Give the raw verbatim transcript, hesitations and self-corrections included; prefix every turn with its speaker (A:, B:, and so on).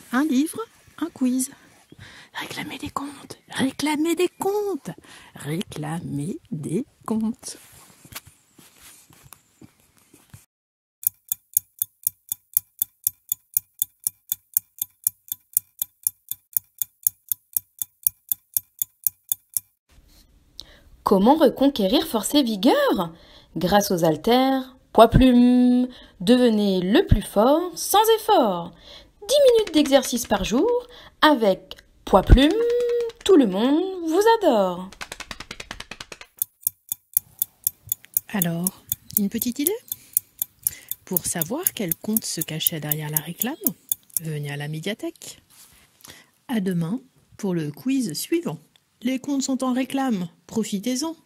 A: Un livre, un quiz. Réclamer des comptes, réclamer des comptes, réclamer des comptes.
B: Comment reconquérir force et vigueur? Grâce aux haltères, poids plume, devenez le plus fort sans effort. dix minutes d'exercice par jour avec poids plume, tout le monde vous adore.
A: Alors, une petite idée? Pour savoir quel compte se cachait derrière la réclame, venez à la médiathèque. À demain pour le quiz suivant. Les comptes sont en réclame, profitez-en.